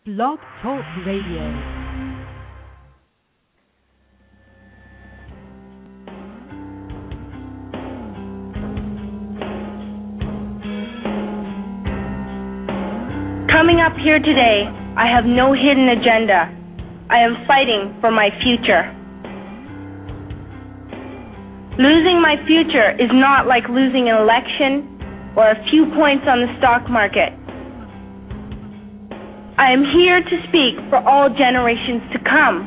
Blog Talk Radio. Coming up here today, I have no hidden agenda. I am fighting for my future. Losing my future is not like losing an election or a few points on the stock market. I am here to speak for all generations to come.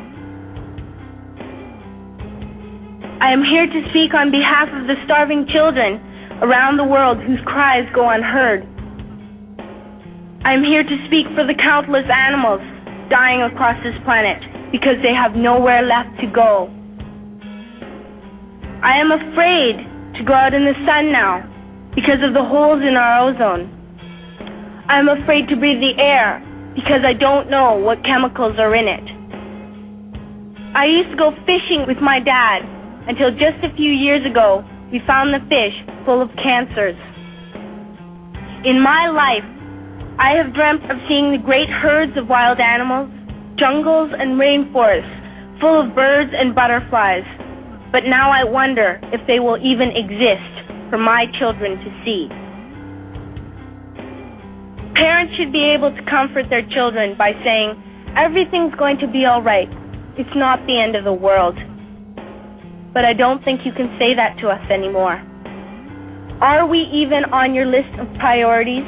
I am here to speak on behalf of the starving children around the world whose cries go unheard. I am here to speak for the countless animals dying across this planet because they have nowhere left to go. I am afraid to go out in the sun now because of the holes in our ozone. I am afraid to breathe the air because I don't know what chemicals are in it. I used to go fishing with my dad until just a few years ago we found the fish full of cancers. In my life, I have dreamt of seeing the great herds of wild animals, jungles and rainforests full of birds and butterflies, but now I wonder if they will even exist for my children to see. Parents should be able to comfort their children by saying, everything's going to be all right. It's not the end of the world. But I don't think you can say that to us anymore. Are we even on your list of priorities?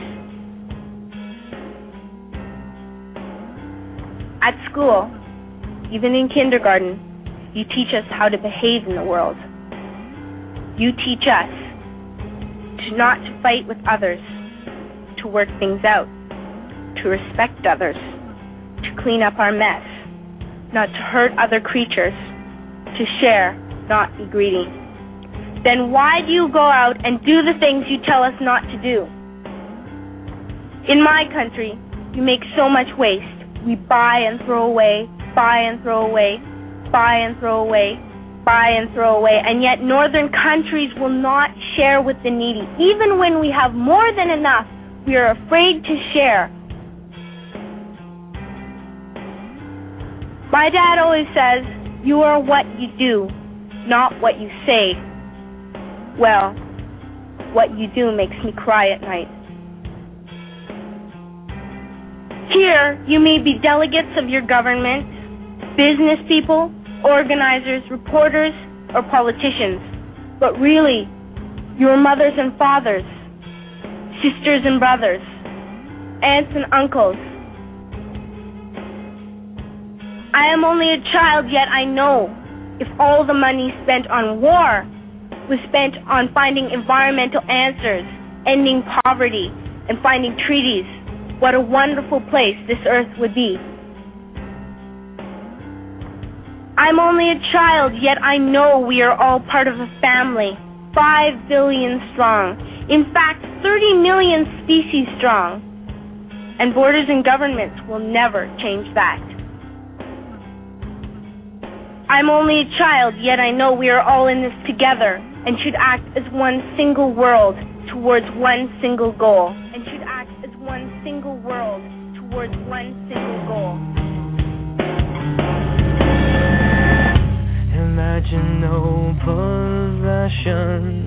At school, even in kindergarten, you teach us how to behave in the world. You teach us not to fight with others, to work things out, to respect others, to clean up our mess, not to hurt other creatures, to share, not be greedy. Then why do you go out and do the things you tell us not to do? In my country, we make so much waste. We buy and throw away, buy and throw away, buy and throw away, buy and throw away, and yet northern countries will not share with the needy. Even when we have more than enough, we are afraid to share. My dad always says, you are what you do, not what you say. Well, what you do makes me cry at night. Here, you may be delegates of your government, business people, organizers, reporters, or politicians, but really, your mothers and fathers, sisters and brothers, aunts and uncles. I am only a child, yet I know if all the money spent on war was spent on finding environmental answers, ending poverty, and finding treaties, what a wonderful place this earth would be. I'm only a child, yet I know we are all part of a family, 5 billion strong. In fact, 30 million species strong. And borders and governments will never change that. I'm only a child, yet I know we are all in this together and should act as one single world towards one single goal. And should act as one single world towards one single goal. Imagine no possessions.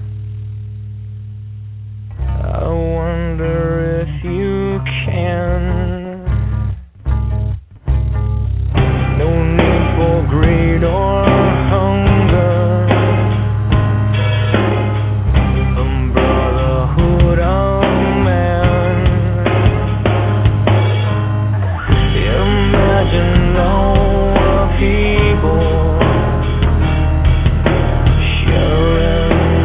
I wonder if you can. No need for greed or hunger. A brotherhood of man. Imagine all people sharing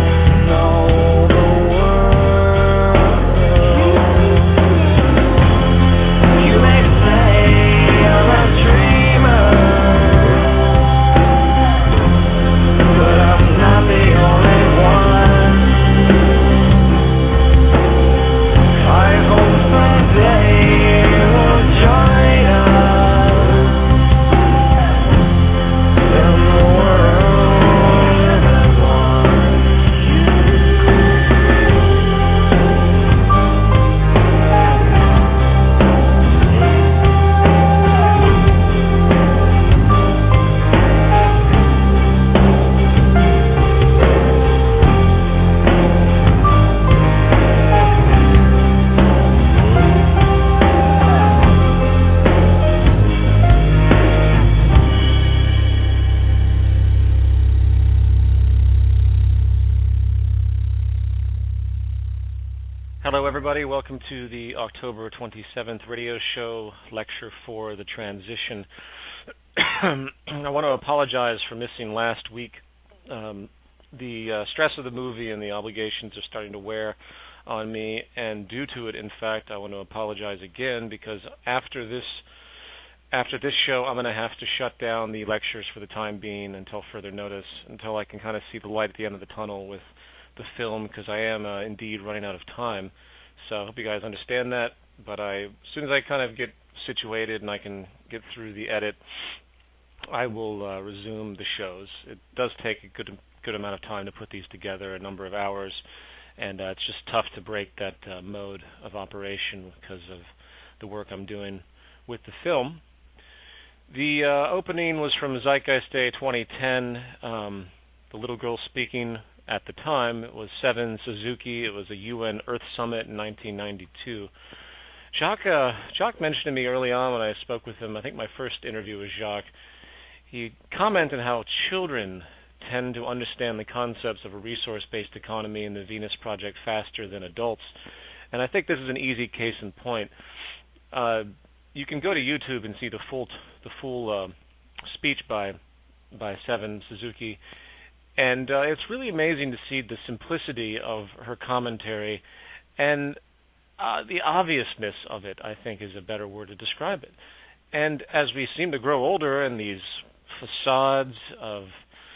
everybody. Welcome to the October 27th radio show, Lecture for the Transition. I want to apologize for missing last week. The stress of the movie and the obligations are starting to wear on me, and due to it, in fact, I want to apologize again because after this show, I'm going to have to shut down the lectures for the time being until further notice, until I can kind of see the light at the end of the tunnel with the film, because I am indeed running out of time. So I hope you guys understand that. But as soon as I kind of get situated and I can get through the edit, I will resume the shows. It does take a good amount of time to put these together, a number of hours, and it's just tough to break that mode of operation because of the work I'm doing with the film. The opening was from Zeitgeist Day 2010. The little girl speaking at the time, it was Seven Suzuki. It was a UN Earth Summit in 1992. Jacques mentioned to me early on when I spoke with him, I think my first interview with Jacques, he commented how children tend to understand the concepts of a resource-based economy and the Venus Project faster than adults. And I think this is an easy case in point. You can go to YouTube and see the full speech by Seven Suzuki. And it's really amazing to see the simplicity of her commentary and the obviousness of it, I think, is a better word to describe it. And as we seem to grow older and these facades of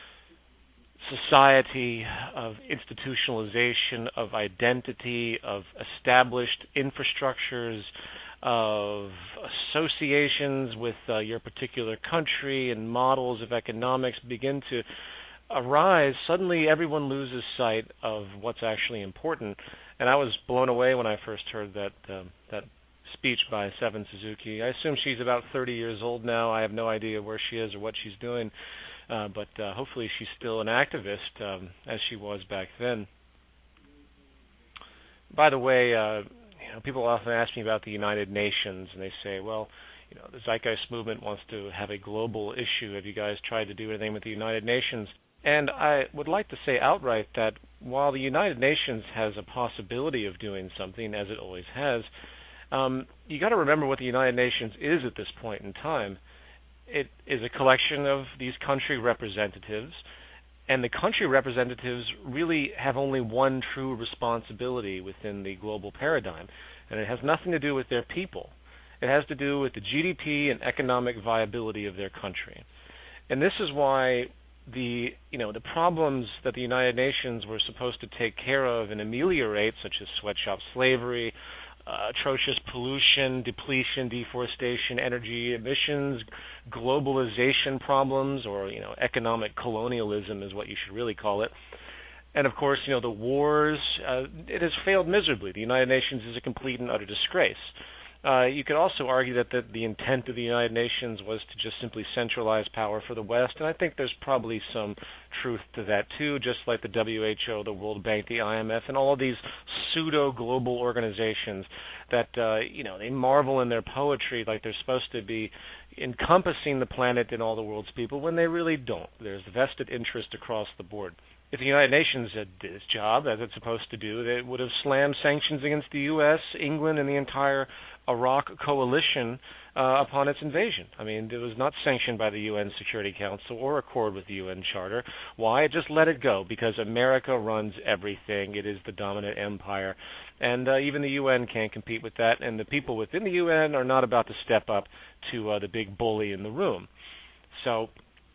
society, of institutionalization, of identity, of established infrastructures, of associations with your particular country and models of economics begin to arise, suddenly everyone loses sight of what's actually important. And I was blown away when I first heard that speech by Seven Suzuki. I assume she's about 30 years old now. I have no idea where she is or what she's doing, but hopefully she's still an activist as she was back then. By the way, people often ask me about the United Nations, and they say, well, the Zeitgeist movement wants to have a global issue. Have you guys tried to do anything with the United Nations? And I would like to say outright that while the United Nations has a possibility of doing something, as it always has, you got to remember what the United Nations is at this point in time. It is a collection of these country representatives, and the country representatives really have only one true responsibility within the global paradigm, and it has nothing to do with their people. It has to do with the GDP and economic viability of their country. And this is why the problems that the United Nations were supposed to take care of and ameliorate, such as sweatshop slavery, atrocious pollution, depletion, deforestation, energy emissions, globalization problems, or economic colonialism is what you should really call it. And of course, the wars, it has failed miserably. The United Nations is a complete and utter disgrace. You could also argue that the intent of the United Nations was to just simply centralize power for the West, and I think there's probably some truth to that too, just like the WHO, the World Bank, the IMF, and all of these pseudo-global organizations that, they marvel in their poetry like they're supposed to be encompassing the planet and all the world's people when they really don't. There's vested interest across the board. If the United Nations did its job, as it's supposed to do, they would have slammed sanctions against the U.S., England, and the entire Iraq coalition upon its invasion. I mean, it was not sanctioned by the UN Security Council or accord with the UN Charter. Why? It just let it go, because America runs everything. It is the dominant empire. And even the UN can't compete with that, and the people within the UN are not about to step up to the big bully in the room. So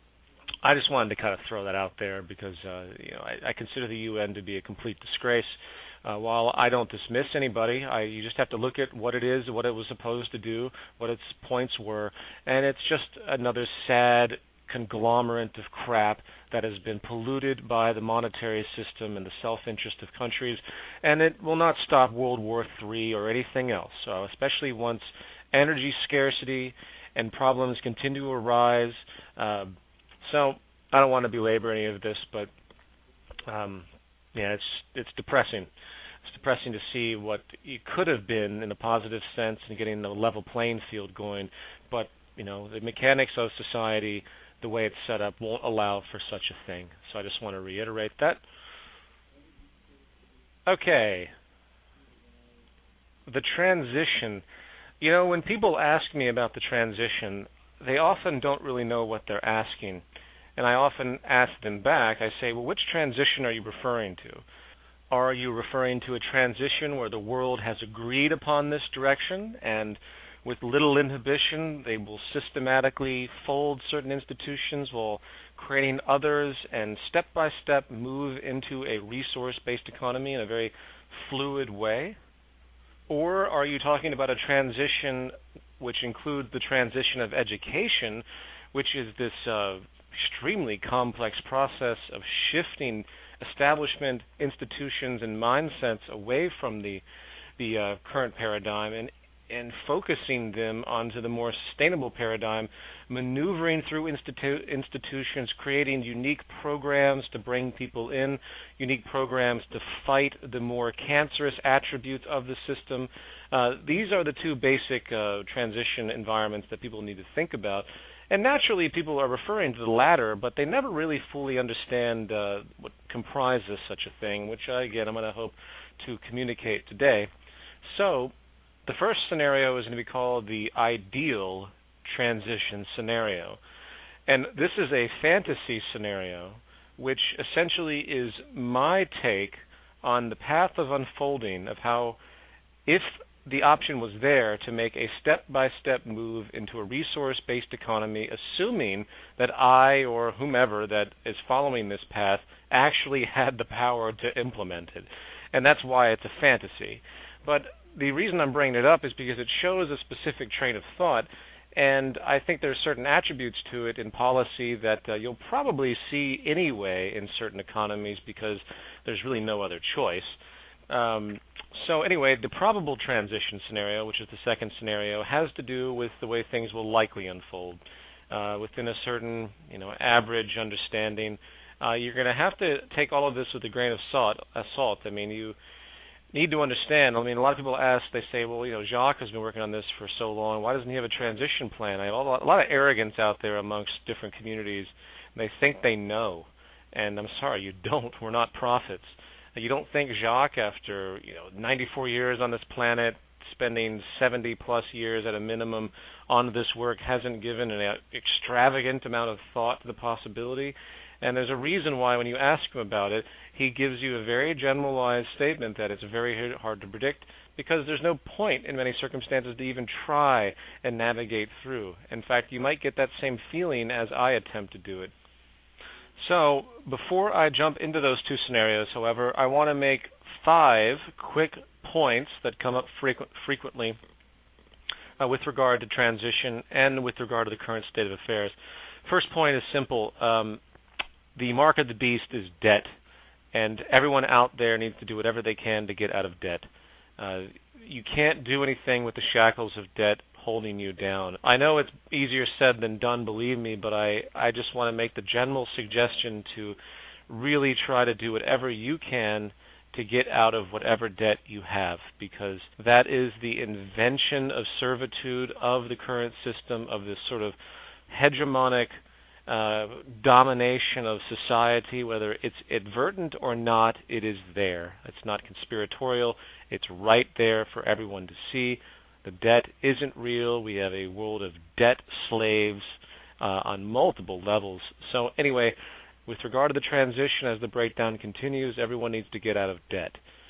I just wanted to kind of throw that out there because, I consider the UN to be a complete disgrace. While I don't dismiss anybody, you just have to look at what it is, what it was supposed to do, what its points were, and it's just another sad conglomerate of crap that has been polluted by the monetary system and the self-interest of countries, and it will not stop World War III or anything else, especially once energy scarcity and problems continue to arise. So I don't want to belabor any of this, but it's depressing. It's depressing to see what it could have been in a positive sense and getting the level playing field going, but the mechanics of society, the way it's set up, won't allow for such a thing. So I just want to reiterate that. Okay. The transition. When people ask me about the transition, they often don't really know what they're asking. And I often ask them back, I say, well, which transition are you referring to? Are you referring to a transition where the world has agreed upon this direction and with little inhibition they will systematically fold certain institutions while creating others and step by step move into a resource-based economy in a very fluid way? Or are you talking about a transition which includes the transition of education, which is this extremely complex process of shifting establishment, institutions, and mindsets away from the current paradigm and focusing them onto the more sustainable paradigm, maneuvering through institutions, creating unique programs to bring people in, unique programs to fight the more cancerous attributes of the system. These are the two basic transition environments that people need to think about. And naturally, people are referring to the latter, but they never really fully understand what comprises such a thing, which, again, I'm going to hope to communicate today. So, the first scenario is going to be called the ideal transition scenario. And this is a fantasy scenario, which essentially is my take on the path of unfolding of how, if the option was there to make a step-by-step move into a resource-based economy, assuming that I or whomever that is following this path actually had the power to implement it. And that's why it's a fantasy. But the reason I'm bringing it up is because it shows a specific train of thought, and I think there are certain attributes to it in policy that you'll probably see anyway in certain economies because there's really no other choice. So anyway, the probable transition scenario, which is the second scenario, has to do with the way things will likely unfold within a certain, average understanding. You're going to have to take all of this with a grain of salt. I mean, you need to understand. I mean, a lot of people ask, they say, well, Jacques has been working on this for so long. Why doesn't he have a transition plan? I have a lot of arrogance out there amongst different communities. They think they know, and I'm sorry, you don't. We're not prophets. You don't think Jacques, after 94 years on this planet, spending 70-plus years at a minimum on this work, hasn't given an extravagant amount of thought to the possibility? And there's a reason why when you ask him about it, he gives you a very generalized statement that it's very hard to predict because there's no point in many circumstances to even try and navigate through. In fact, you might get that same feeling as I attempt to do it. So before I jump into those two scenarios, however, I want to make 5 quick points that come up frequently with regard to transition and with regard to the current state of affairs. First point is simple. The mark of the beast is debt, and everyone out there needs to do whatever they can to get out of debt. You can't do anything with the shackles of debt holding you down. I know it's easier said than done, believe me, but I just want to make the general suggestion to really try to do whatever you can to get out of whatever debt you have, because that is the invention of servitude of the current system, of this sort of hegemonic domination of society. Whether it's advertent or not, it is there. It's not conspiratorial. It's right there for everyone to see. The debt isn't real. We have a world of debt slaves on multiple levels. So anyway, with regard to the transition, as the breakdown continues, everyone needs to get out of debt.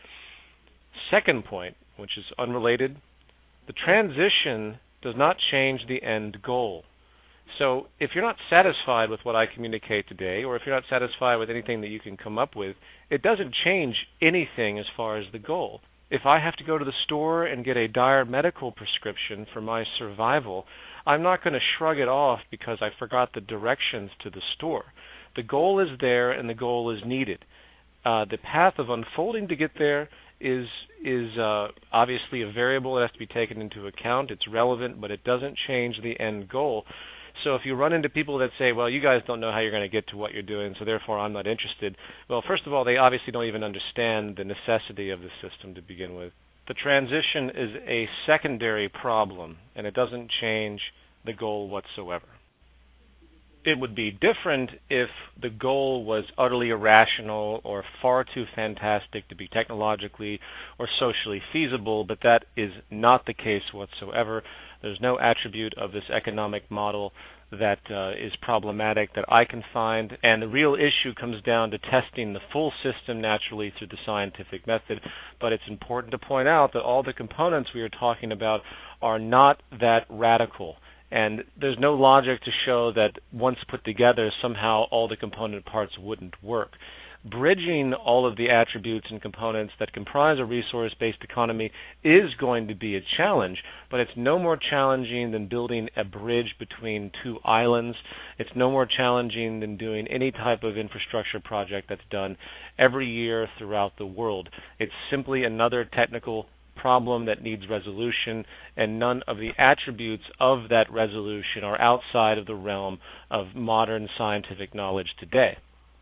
Second point, which is unrelated, the transition does not change the end goal. So if you're not satisfied with what I communicate today, or if you're not satisfied with anything that you can come up with, it doesn't change anything as far as the goal. If I have to go to the store and get a dire medical prescription for my survival, I'm not going to shrug it off because I forgot the directions to the store. The goal is there and the goal is needed. The path of unfolding to get there is obviously a variable that has to be taken into account. It's relevant, but it doesn't change the end goal. So if you run into people that say, well, you guys don't know how you're going to get to what you're doing, so therefore I'm not interested, well, first of all, they obviously don't even understand the necessity of the system to begin with. The transition is a secondary problem, and it doesn't change the goal whatsoever. It would be different if the goal was utterly irrational or far too fantastic to be technologically or socially feasible, but that is not the case whatsoever. There's no attribute of this economic model that is problematic that I can find, and the real issue comes down to testing the full system naturally through the scientific method. But it's important to point out that all the components we are talking about are not that radical. And there's no logic to show that once put together, somehow all the component parts wouldn't work. Bridging all of the attributes and components that comprise a resource-based economy is going to be a challenge, but it's no more challenging than building a bridge between two islands. It's no more challenging than doing any type of infrastructure project that's done every year throughout the world. It's simply another technical problem that needs resolution, and none of the attributes of that resolution are outside of the realm of modern scientific knowledge today.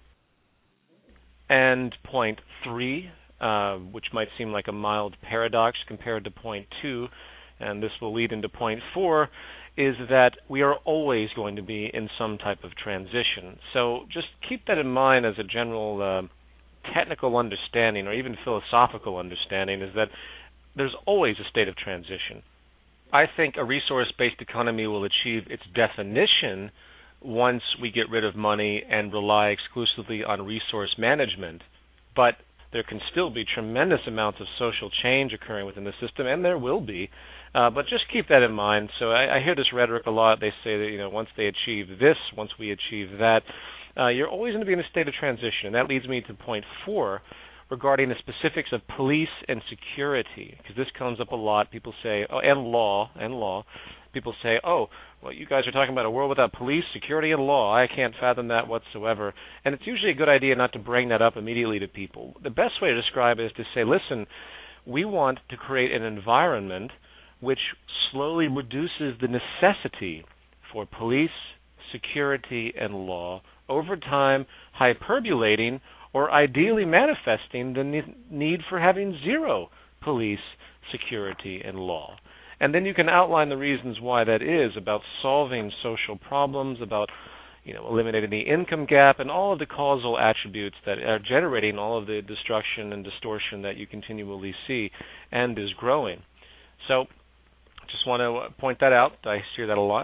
And point 3, which might seem like a mild paradox compared to point 2, and this will lead into point 4, is that we are always going to be in some type of transition. So just keep that in mind as a general technical understanding or even philosophical understanding, is that there's always a state of transition. I think a resource-based economy will achieve its definition once we get rid of money and rely exclusively on resource management. But there can still be tremendous amounts of social change occurring within the system, and there will be. But just keep that in mind. So I hear this rhetoric a lot. They say that once they achieve this, once we achieve that, you're always going to be in a state of transition. And that leads me to point 4, regarding the specifics of police and security, because this comes up a lot. People say, and law. People say, well, you guys are talking about a world without police, security, and law. I can't fathom that whatsoever. And it's usually a good idea not to bring that up immediately to people. The best way to describe it is to say, listen, we want to create an environment which slowly reduces the necessity for police, security, and law over time, hyperbolating or ideally manifesting the need for having zero police, security, and law. And then you can outline the reasons why that is, about solving social problems, about eliminating the income gap, and all of the causal attributes that are generating all of the destruction and distortion that you continually see and is growing. So just want to point that out. I hear that a lot.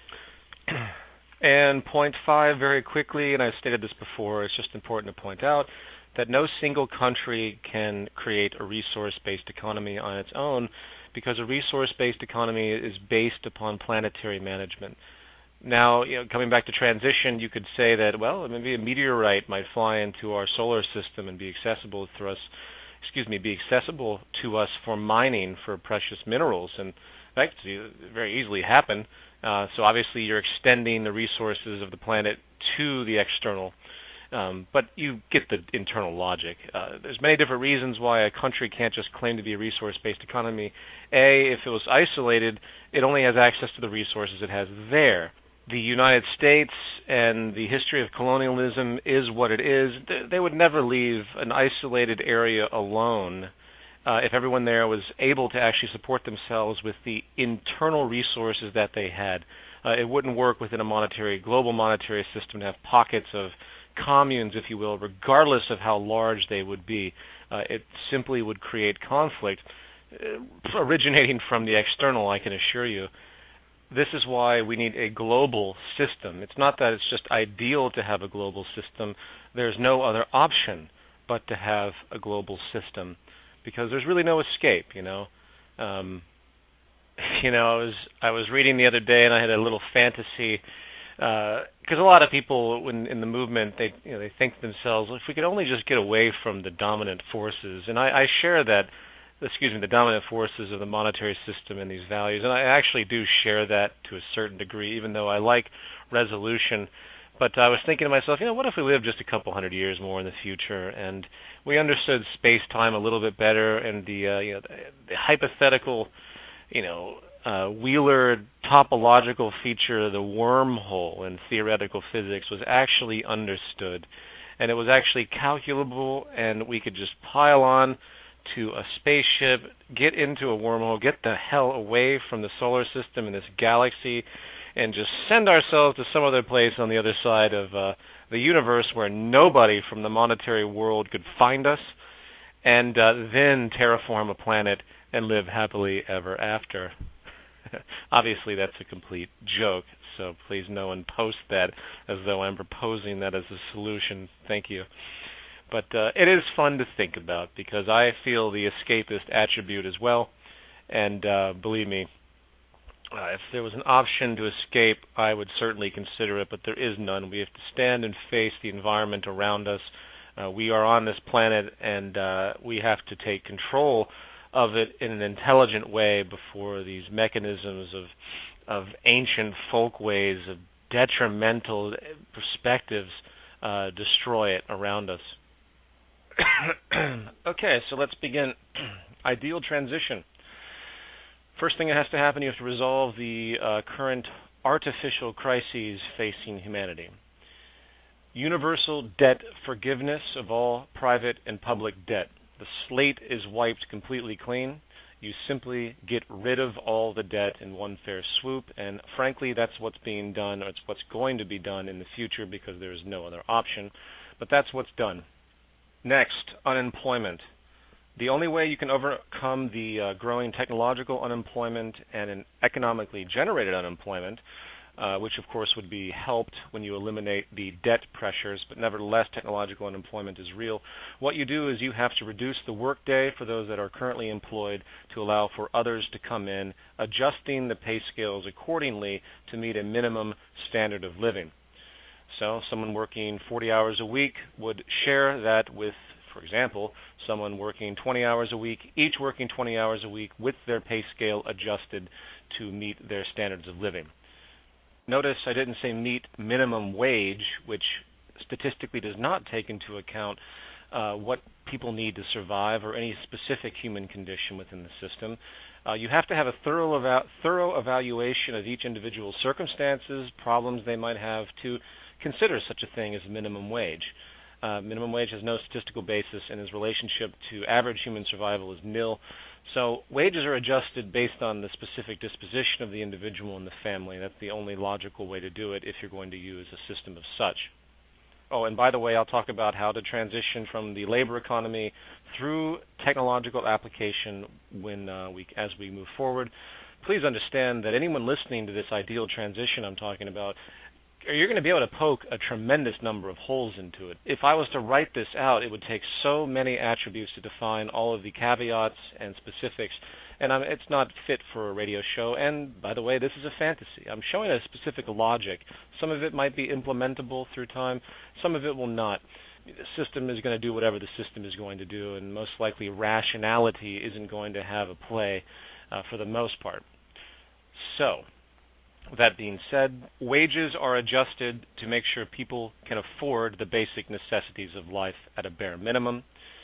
And point 5, very quickly, and I've stated this before, it's just important to point out that no single country can create a resource-based economy on its own, because a resource-based economy is based upon planetary management. Now, coming back to transition, you could say that, well, maybe a meteorite might fly into our solar system and be accessible to us for mining for precious minerals, and that could very easily happen. So obviously you're extending the resources of the planet to the external, but you get the internal logic. There's many different reasons why a country can't just claim to be a resource-based economy. If it was isolated, it only has access to the resources it has there. The United States and the history of colonialism is what it is. They would never leave an isolated area alone if everyone there was able to actually support themselves with the internal resources that they had. It wouldn't work within a global monetary system to have pockets of communes, if you will, regardless of how large they would be. It simply would create conflict originating from the external, I can assure you. This is why we need a global system. It's not that it's just ideal to have a global system. There's no other option but to have a global system, because there's really no escape, I was reading the other day, and I had a little fantasy, because a lot of people in the movement, they think to themselves, if we could only just get away from the dominant forces, and I share that, the dominant forces of the monetary system and these values, and I actually do share that to a certain degree, even though I like resolution. But I was thinking to myself, what if we lived just a couple hundred years more in the future, and we understood space-time a little bit better, and the hypothetical, Wheeler topological feature, the wormhole in theoretical physics, was actually understood, and it was actually calculable, and we could just pile on to a spaceship, get into a wormhole, get the hell away from the solar system and this galaxy, and just send ourselves to some other place on the other side of the universe where nobody from the monetary world could find us, and then terraform a planet and live happily ever after. Obviously, that's a complete joke, so please no one post that as though I'm proposing that as a solution. Thank you. But it is fun to think about because I feel the escapist attribute as well, and believe me, if there was an option to escape, I would certainly consider it, but there is none. We have to stand and face the environment around us. We are on this planet, and we have to take control of it in an intelligent way before these mechanisms of ancient folkways, of detrimental perspectives destroy it around us. Okay, so let's begin. Ideal transition. First thing that has to happen, you have to resolve the current artificial crises facing humanity. Universal debt forgiveness of all private and public debt. The slate is wiped completely clean. You simply get rid of all the debt in one fair swoop, and frankly, that's what's being done, or it's what's going to be done in the future because there is no other option, but that's what's done. Next, unemployment. The only way you can overcome the growing technological unemployment and an economically generated unemployment, which of course would be helped when you eliminate the debt pressures, but nevertheless technological unemployment is real. What you do is you have to reduce the workday for those that are currently employed to allow for others to come in, adjusting the pay scales accordingly to meet a minimum standard of living. So someone working 40 hours a week would share that with, for example, someone working 20 hours a week, each working 20 hours a week with their pay scale adjusted to meet their standards of living. Notice I didn't say meet minimum wage, which statistically does not take into account what people need to survive or any specific human condition within the system. You have to have a thorough evaluation of each individual's circumstances, problems they might have to consider such a thing as minimum wage. Minimum wage has no statistical basis, and its relationship to average human survival is nil. So wages are adjusted based on the specific disposition of the individual and the family. That's the only logical way to do it if you're going to use a system of such. Oh, and by the way, I'll talk about how to transition from the labor economy through technological application as we move forward. Please understand that anyone listening to this ideal transition I'm talking about, you're going to be able to poke a tremendous number of holes into it. If I was to write this out, it would take so many attributes to define all of the caveats and specifics, and it's not fit for a radio show. And, by the way, this is a fantasy. I'm showing a specific logic. Some of it might be implementable through time. Some of it will not. The system is going to do whatever the system is going to do, and most likely rationality isn't going to have a play for the most part. So, that being said, wages are adjusted to make sure people can afford the basic necessities of life at a bare minimum.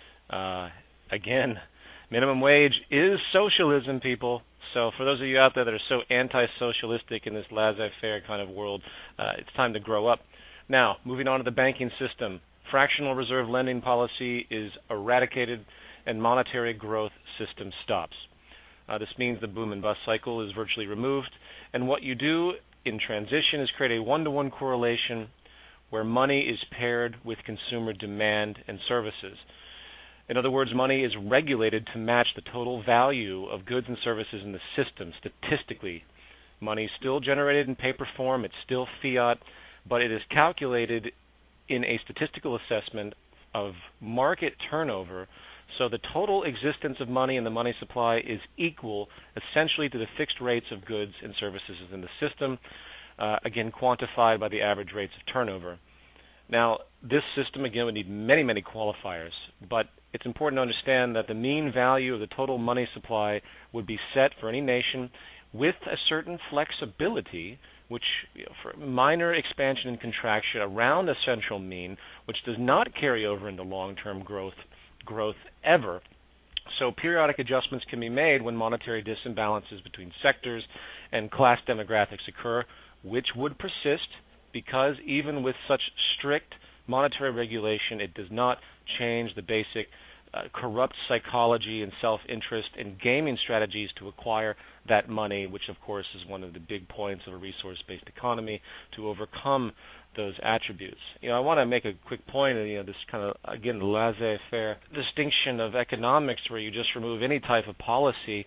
Again, minimum wage is socialism, people. So for those of you out there that are so anti-socialistic in this laissez-faire kind of world, it's time to grow up. Now, moving on to the banking system. Fractional reserve lending policy is eradicated and monetary growth system stops. This means the boom and bust cycle is virtually removed. And what you do in transition is create a one-to-one correlation where money is paired with consumer demand and services. In other words, money is regulated to match the total value of goods and services in the system statistically. Money is still generated in paper form, it's still fiat, but it is calculated in a statistical assessment of market turnover. So the total existence of money and the money supply is equal essentially to the fixed rates of goods and services in the system, again quantified by the average rates of turnover. Now, this system, again, would need many, many qualifiers, but it's important to understand that the mean value of the total money supply would be set for any nation with a certain flexibility, which for minor expansion and contraction around a central mean, which does not carry over into long-term growth ever. So periodic adjustments can be made when monetary disimbalances between sectors and class demographics occur, which would persist because even with such strict monetary regulation, it does not change the basic corrupt psychology and self-interest and gaming strategies to acquire that money, which of course is one of the big points of a resource-based economy, to overcome those attributes. I want to make a quick point of, this kind of, again, laissez-faire distinction of economics where you just remove any type of policy.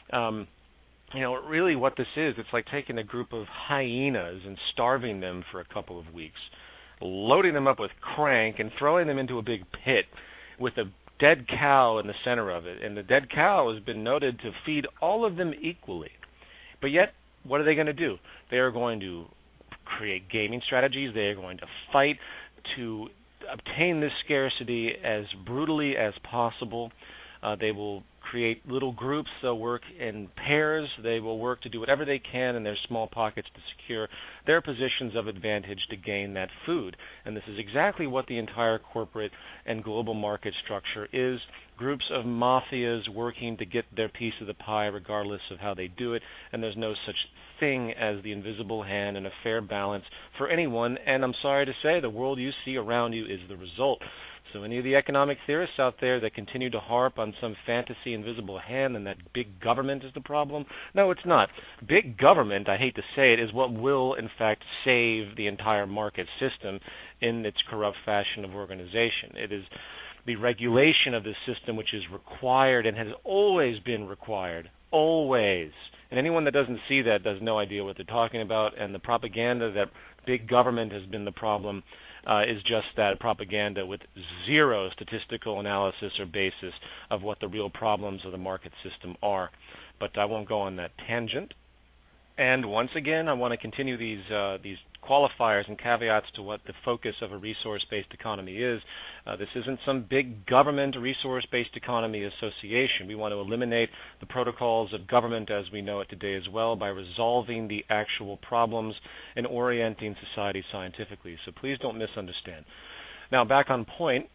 Really what this is, it's like taking a group of hyenas and starving them for a couple of weeks, loading them up with crank and throwing them into a big pit with a dead cow in the center of it. And the dead cow has been noted to feed all of them equally. But yet, what are they going to do? They are going to create gaming strategies. They are going to fight to obtain this scarcity as brutally as possible. They will create little groups. They'll work in pairs. They will work to do whatever they can in their small pockets to secure their positions of advantage to gain that food. And this is exactly what the entire corporate and global market structure is. Groups of mafias working to get their piece of the pie regardless of how they do it. And there's no such thing as the invisible hand and a fair balance for anyone. And I'm sorry to say, the world you see around you is the result. So any of the economic theorists out there that continue to harp on some fantasy invisible hand and that big government is the problem, no, it's not. Big government, I hate to say it, is what will, in fact, save the entire market system in its corrupt fashion of organization. It is the regulation of this system which is required and has always been required, always. And anyone that doesn't see that has no idea what they're talking about, and the propaganda that big government has been the problem is just that, propaganda with zero statistical analysis or basis of what the real problems of the market system are. But I won't go on that tangent. And once again, I want to continue these qualifiers and caveats to what the focus of a resource-based economy is. This isn't some big government resource-based economy association. We want to eliminate the protocols of government as we know it today as well by resolving the actual problems and orienting society scientifically. So please don't misunderstand. Now, back on point.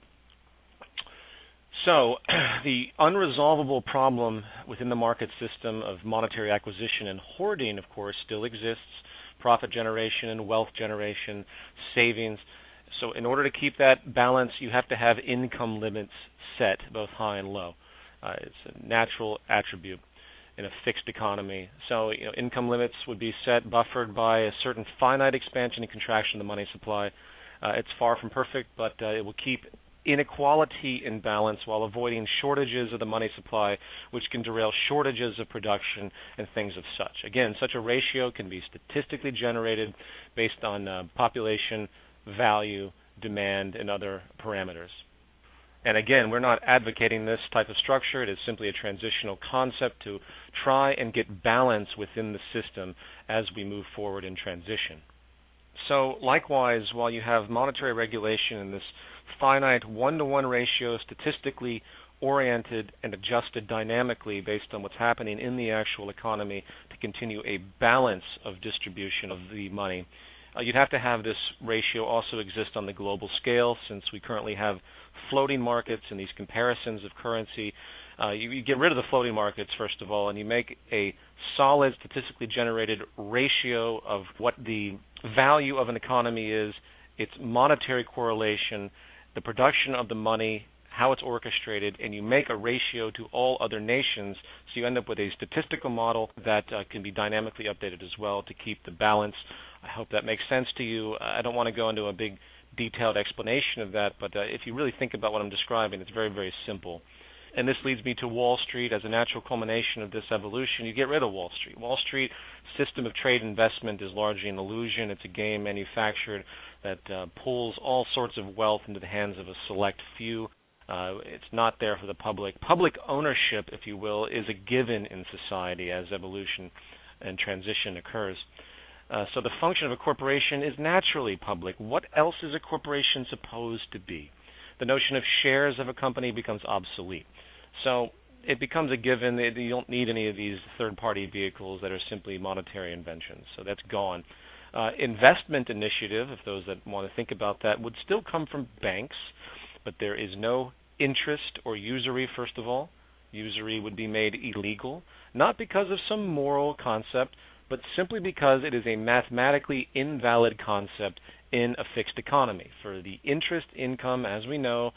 So, the unresolvable problem within the market system of monetary acquisition and hoarding, of course, still exists. Profit generation and wealth generation, savings. So in order to keep that balance, you have to have income limits set, both high and low. It's a natural attribute in a fixed economy. So income limits would be set, buffered by a certain finite expansion and contraction of the money supply. It's far from perfect, but it will keep inequality in balance while avoiding shortages of the money supply, which can derail shortages of production and things of such. Again, such a ratio can be statistically generated based on population, value, demand, and other parameters. And again, we're not advocating this type of structure. It is simply a transitional concept to try and get balance within the system as we move forward in transition. So likewise, while you have monetary regulation in this finite one-to-one ratio, statistically oriented and adjusted dynamically based on what's happening in the actual economy to continue a balance of distribution of the money, you'd have to have this ratio also exist on the global scale, since we currently have floating markets and these comparisons of currency. You get rid of the floating markets, first of all, and you make a solid, statistically generated ratio of what the value of an economy is, its monetary correlation, the production of the money, how it's orchestrated, and you make a ratio to all other nations, so you end up with a statistical model that can be dynamically updated as well to keep the balance. I hope that makes sense to you. I don't want to go into a big detailed explanation of that, but if you really think about what I'm describing, it's very, very simple. And this leads me to Wall Street as a natural culmination of this evolution. You get rid of Wall Street. Wall Street system of trade investment is largely an illusion. It's a game manufactured that pulls all sorts of wealth into the hands of a select few. It's not there for the public. Public ownership, if you will, is a given in society as evolution and transition occurs. So the function of a corporation is naturally public. What else is a corporation supposed to be? The notion of shares of a company becomes obsolete. So it becomes a given that you don't need any of these third-party vehicles that are simply monetary inventions. So that's gone. Investment initiative, if those that want to think about that, would still come from banks, but there is no interest or usury, first of all. Usury would be made illegal, not because of some moral concept, but simply because it is a mathematically invalid concept in a fixed economy. For the interest income, as we know,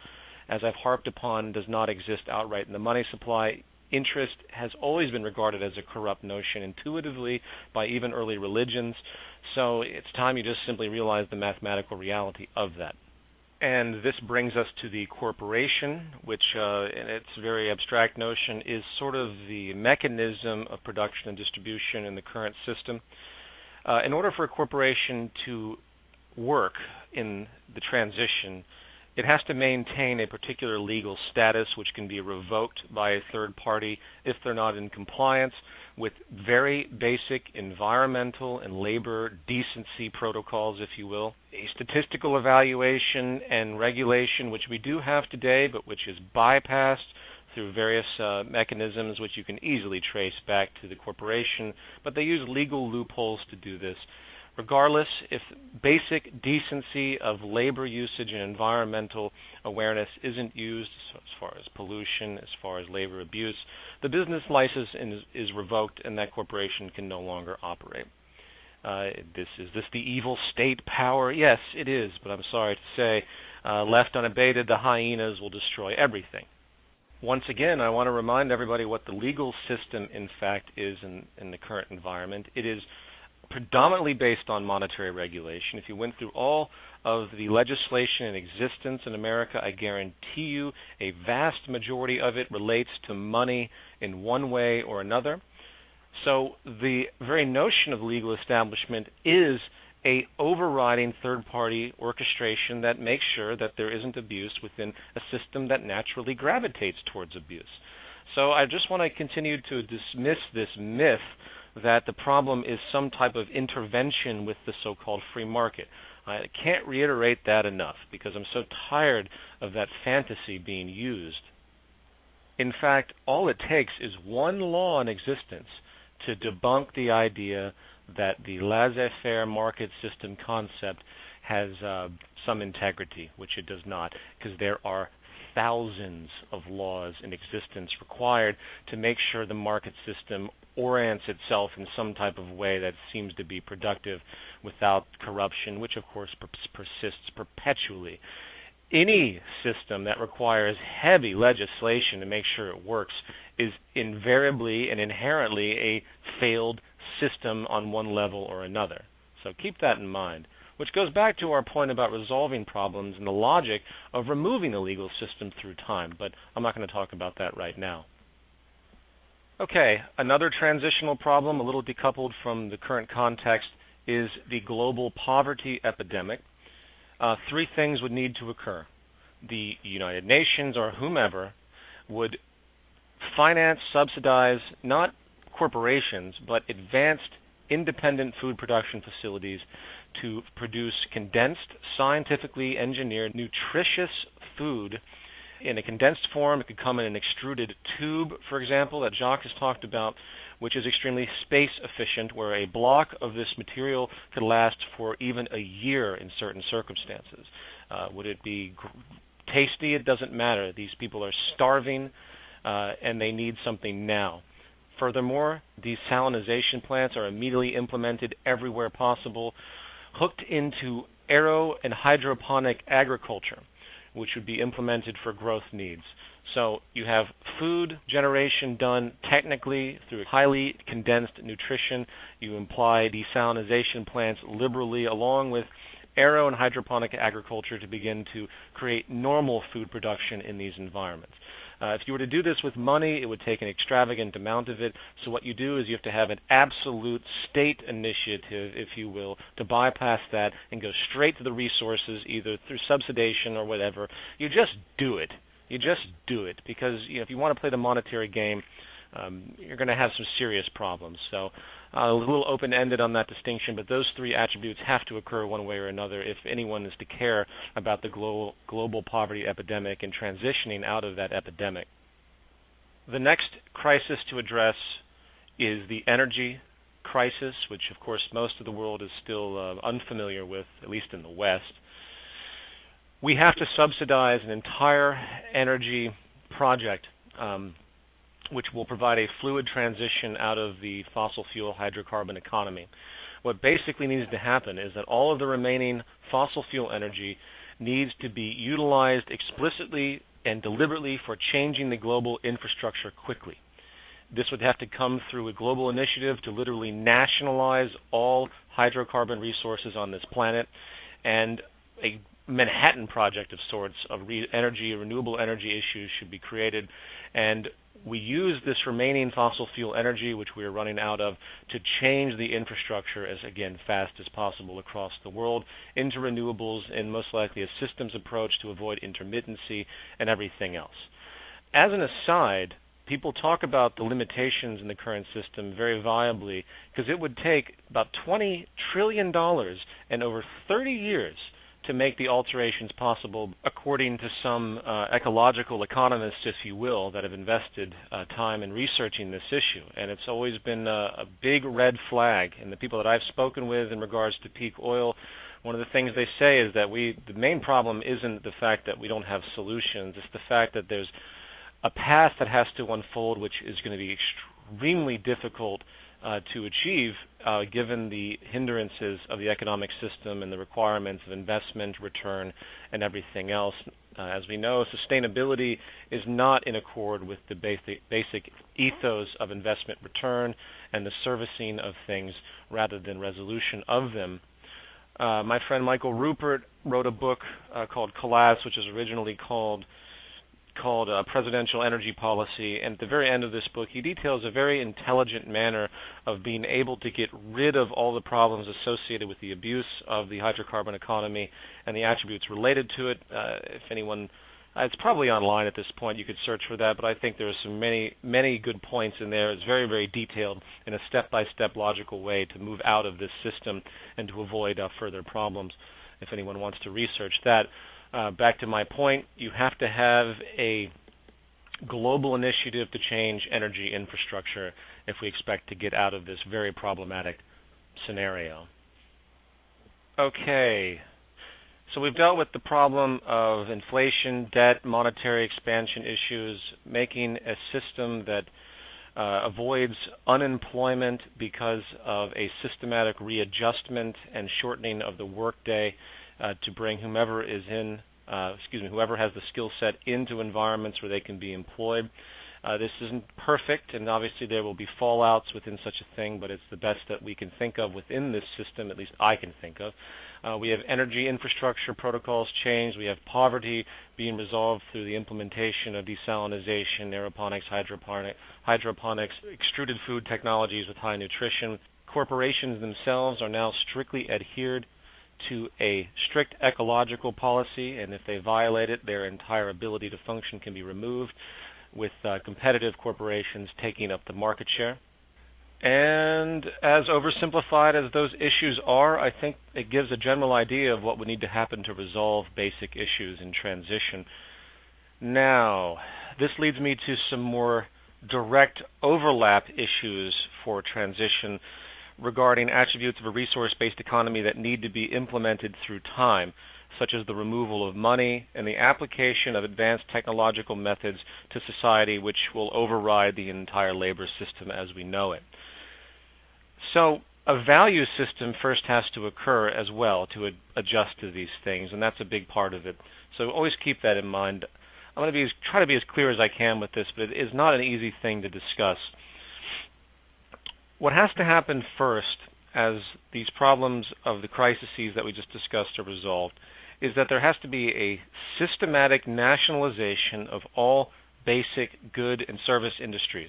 as I've harped upon, does not exist outright in the money supply. Interest has always been regarded as a corrupt notion intuitively by even early religions, so it's time you just simply realize the mathematical reality of that. And this brings us to the corporation, which in its very abstract notion is sort of the mechanism of production and distribution in the current system. In order for a corporation to work in the transition, it has to maintain a particular legal status which can be revoked by a third party if they're not in compliance with very basic environmental and labor decency protocols, if you will. A statistical evaluation and regulation, which we do have today, but which is bypassed through various mechanisms which you can easily trace back to the corporation, but they use legal loopholes to do this. Regardless, if basic decency of labor usage and environmental awareness isn't used, so as far as pollution, as far as labor abuse, the business license is revoked and that corporation can no longer operate. Is this the evil state power? Yes, it is, but I'm sorry to say, left unabated, the hyenas will destroy everything. Once again, I want to remind everybody what the legal system, in fact, is in the current environment. It is predominantly based on monetary regulation. If you went through all of the legislation in existence in America, I guarantee you a vast majority of it relates to money in one way or another. So the very notion of legal establishment is a overriding third-party orchestration that makes sure that there isn't abuse within a system that naturally gravitates towards abuse. So I just want to continue to dismiss this myth that the problem is some type of intervention with the so-called free market. I can't reiterate that enough because I'm so tired of that fantasy being used. In fact, all it takes is one law in existence to debunk the idea that the laissez-faire market system concept has some integrity, which it does not, because there are thousands of laws in existence required to make sure the market system orients itself in some type of way that seems to be productive without corruption, which of course persists perpetually. Any system that requires heavy legislation to make sure it works is invariably and inherently a failed system on one level or another. So keep that in mind. Which goes back to our point about resolving problems and the logic of removing the legal system through time, but I'm not going to talk about that right now. Okay, another transitional problem, a little decoupled from the current context, is the global poverty epidemic. Three things would need to occur. The United Nations or whomever would finance, subsidize, not corporations, but advanced independent food production facilities to produce condensed, scientifically engineered, nutritious food in a condensed form. It could come in an extruded tube, for example, that Jacques has talked about, which is extremely space efficient, where a block of this material could last for even a year in certain circumstances. Would it be tasty? It doesn't matter. These people are starving, and they need something now. Furthermore, desalinization plants are immediately implemented everywhere possible, hooked into aero and hydroponic agriculture, which would be implemented for growth needs. So you have food generation done technically through highly condensed nutrition. You imply desalinization plants liberally along with aero and hydroponic agriculture to begin to create normal food production in these environments. If you were to do this with money, it would take an extravagant amount of it. So what you do is you have to have an absolute state initiative, if you will, to bypass that and go straight to the resources, either through subsidization or whatever. You just do it. You just do it because if you want to play the monetary game, you're going to have some serious problems. So a little open-ended on that distinction, but those three attributes have to occur one way or another if anyone is to care about the global poverty epidemic and transitioning out of that epidemic. The next crisis to address is the energy crisis, which of course most of the world is still unfamiliar with, at least in the West. We have to subsidize an entire energy project which will provide a fluid transition out of the fossil fuel hydrocarbon economy. What basically needs to happen is that all of the remaining fossil fuel energy needs to be utilized explicitly and deliberately for changing the global infrastructure quickly. This would have to come through a global initiative to literally nationalize all hydrocarbon resources on this planet, and a Manhattan Project of sorts of renewable energy issues should be created, and we use this remaining fossil fuel energy, which we are running out of, to change the infrastructure as, again, fast as possible across the world into renewables, and most likely a systems approach to avoid intermittency and everything else. As an aside, people talk about the limitations in the current system very viably, because it would take about $20 trillion and over 30 years to make the alterations possible, according to some ecological economists, if you will, that have invested time in researching this issue. And it's always been a big red flag. And the people that I've spoken with in regards to peak oil, one of the things they say is that the main problem isn't the fact that we don't have solutions, it's the fact that there's a path that has to unfold, which is going to be extremely difficult to achieve, given the hindrances of the economic system and the requirements of investment, return, and everything else. As we know, sustainability is not in accord with the basic ethos of investment return and the servicing of things rather than resolution of them. My friend Michael Rupert wrote a book called Collapse, which is originally called Presidential Energy Policy, and at the very end of this book he details a very intelligent manner of being able to get rid of all the problems associated with the abuse of the hydrocarbon economy and the attributes related to it. If anyone, it's probably online at this point, you could search for that, but I think there are some many good points in there. It's very, very detailed in a step-by-step logical way to move out of this system and to avoid further problems, if anyone wants to research that. Back to my point, you have to have a global initiative to change energy infrastructure if we expect to get out of this very problematic scenario. Okay, so we've dealt with the problem of inflation, debt, monetary expansion issues, making a system that avoids unemployment because of a systematic readjustment and shortening of the workday to bring whoever has the skill set into environments where they can be employed. This isn't perfect, and obviously there will be fallouts within such a thing, but it's the best that we can think of within this system, at least I can think of. We have energy infrastructure protocols changed. We have poverty being resolved through the implementation of desalinization, aeroponics, hydroponics, extruded food technologies with high nutrition. Corporations themselves are now strictly adhered to a strict ecological policy, and if they violate it, their entire ability to function can be removed, with competitive corporations taking up the market share. And as oversimplified as those issues are, I think it gives a general idea of what would need to happen to resolve basic issues in transition. Now, this leads me to some more direct overlap issues for transition regarding attributes of a resource-based economy that need to be implemented through time, such as the removal of money and the application of advanced technological methods to society, which will override the entire labor system as we know it. So a value system first has to occur as well to adjust to these things, and that's a big part of it. So always keep that in mind. I'm going to try to be as clear as I can with this, but it is not an easy thing to discuss. What has to happen first, as these problems of the crises that we just discussed are resolved, is that there has to be a systematic nationalization of all basic good and service industries.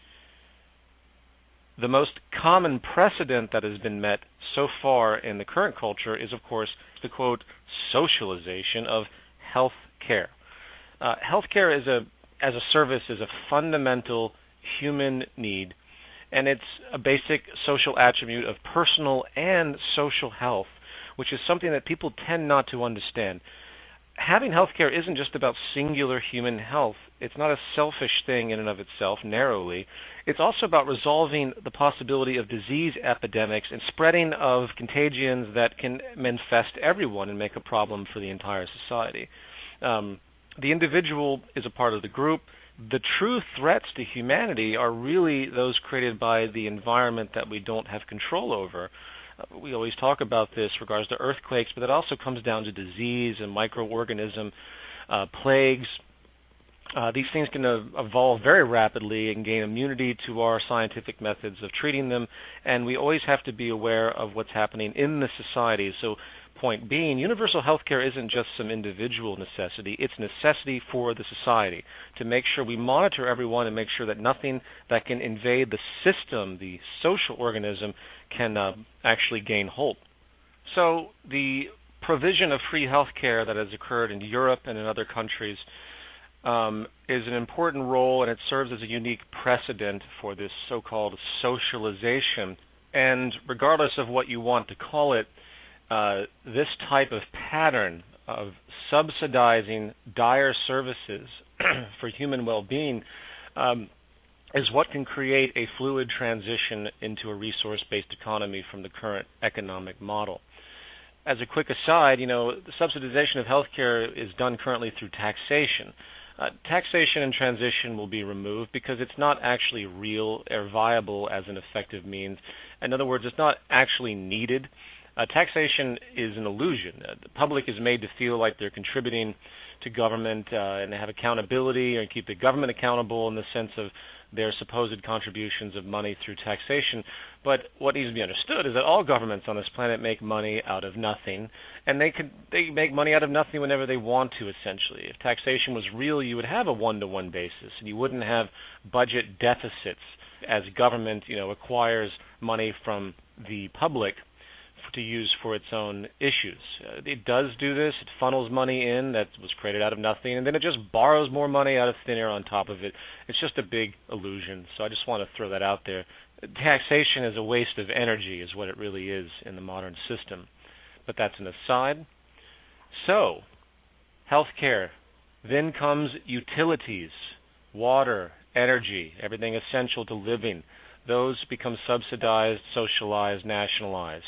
The most common precedent that has been met so far in the current culture is, of course, the, quote, socialization of health care. Health care as a service is a fundamental human need, and it's a basic social attribute of personal and social health, which is something that people tend not to understand. Having health care isn't just about singular human health. It's not a selfish thing in and of itself, narrowly. It's also about resolving the possibility of disease epidemics and spreading of contagions that can infest everyone and make a problem for the entire society. The individual is a part of the group. The true threats to humanity are really those created by the environment that we don't have control over. We always talk about this in regards to earthquakes, but that also comes down to disease and microorganism plagues. These things can evolve very rapidly and gain immunity to our scientific methods of treating them, and we always have to be aware of what's happening in the society. So, point being, universal health care isn't just some individual necessity, it's a necessity for the society to make sure we monitor everyone and make sure that nothing that can invade the system, the social organism, can actually gain hold. So the provision of free health care that has occurred in Europe and in other countries is an important role, and it serves as a unique precedent for this so-called socialization. And regardless of what you want to call it, this type of pattern of subsidizing dire services for human well-being is what can create a fluid transition into a resource-based economy from the current economic model. As a quick aside, the subsidization of healthcare is done currently through taxation. Taxation and transition will be removed because it's not actually real or viable as an effective means. In other words, it's not actually needed. Taxation is an illusion. The public is made to feel like they're contributing to government and they have accountability or keep the government accountable in the sense of their supposed contributions of money through taxation. But what needs to be understood is that all governments on this planet make money out of nothing, and they make money out of nothing whenever they want to, essentially. If taxation was real, you would have a one-to-one basis, and you wouldn't have budget deficits as government, acquires money from the public to use for its own issues. It does do this. It funnels money in that was created out of nothing, and then it just borrows more money out of thin air on top of it. It's just a big illusion, so I just want to throw that out there. Taxation is a waste of energy is what it really is in the modern system. But that's an aside. So, healthcare. Then comes utilities, water, energy, everything essential to living. Those become subsidized, socialized, nationalized.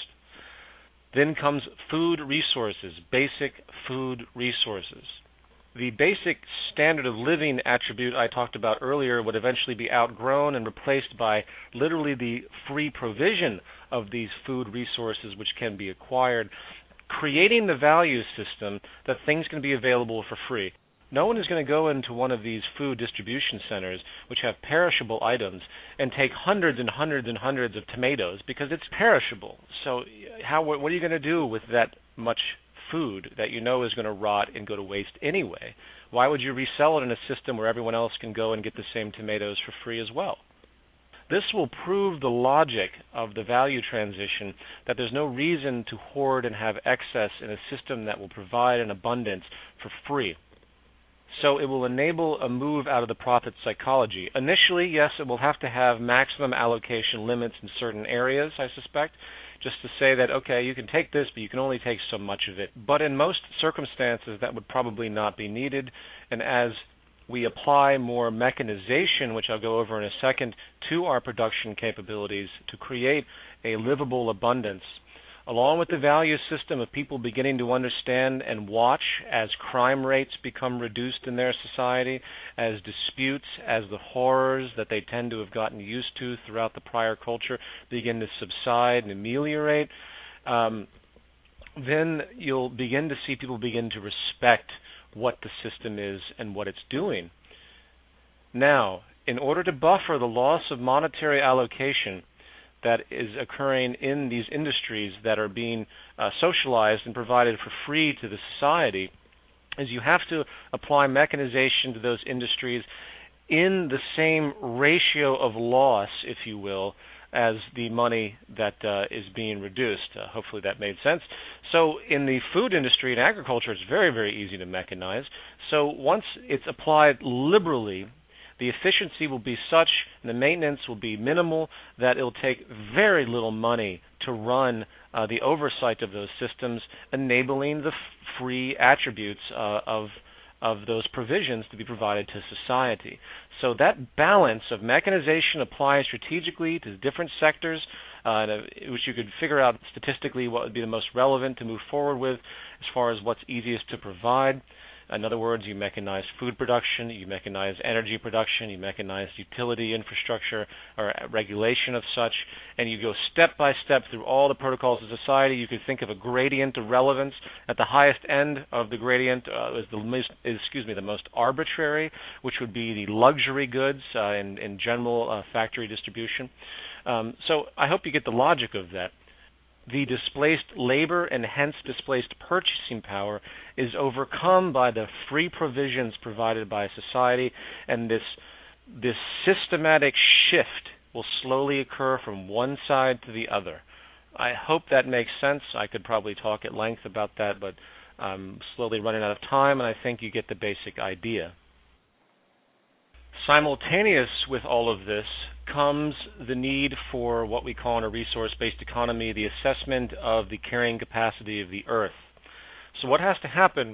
Then comes food resources, basic food resources. The basic standard of living attribute I talked about earlier would eventually be outgrown and replaced by literally the free provision of these food resources which can be acquired, creating the value system that things can be available for free. No one is going to go into one of these food distribution centers which have perishable items and take hundreds and hundreds and hundreds of tomatoes because it's perishable. So what are you going to do with that much food that you know is going to rot and go to waste anyway? Why would you resell it in a system where everyone else can go and get the same tomatoes for free as well? This will prove the logic of the value transition, that there's no reason to hoard and have excess in a system that will provide an abundance for free. So it will enable a move out of the profit psychology. Initially, yes, it will have to have maximum allocation limits in certain areas, I suspect, just to say that, okay, you can take this, but you can only take so much of it. But in most circumstances, that would probably not be needed. And as we apply more mechanization, which I'll go over in a second, to our production capabilities to create a livable abundance, along with the value system of people beginning to understand and watch as crime rates become reduced in their society, as disputes, as the horrors that they tend to have gotten used to throughout the prior culture begin to subside and ameliorate, then you'll begin to see people begin to respect what the system is and what it's doing. Now, in order to buffer the loss of monetary allocation that is occurring in these industries that are being socialized and provided for free to the society, is you have to apply mechanization to those industries in the same ratio of loss, if you will, as the money that is being reduced. Hopefully that made sense. So in the food industry and agriculture, it's very, very easy to mechanize. So once it's applied liberally, the efficiency will be such and the maintenance will be minimal that it'll take very little money to run the oversight of those systems, enabling the free attributes of those provisions to be provided to society. So that balance of mechanization applies strategically to different sectors, which you could figure out statistically what would be the most relevant to move forward with as far as what's easiest to provide. In other words, you mechanize food production, you mechanize energy production, you mechanize utility infrastructure or regulation of such, and you go step by step through all the protocols of society. You could think of a gradient of relevance. At the highest end of the gradient is the most arbitrary, which would be the luxury goods in general factory distribution. So I hope you get the logic of that. The displaced labor and hence displaced purchasing power is overcome by the free provisions provided by society, and this systematic shift will slowly occur from one side to the other. I hope that makes sense. I could probably talk at length about that, but I'm slowly running out of time, and I think you get the basic idea. Simultaneous with all of this comes the need for what we call in a resource-based economy the assessment of the carrying capacity of the Earth. So what has to happen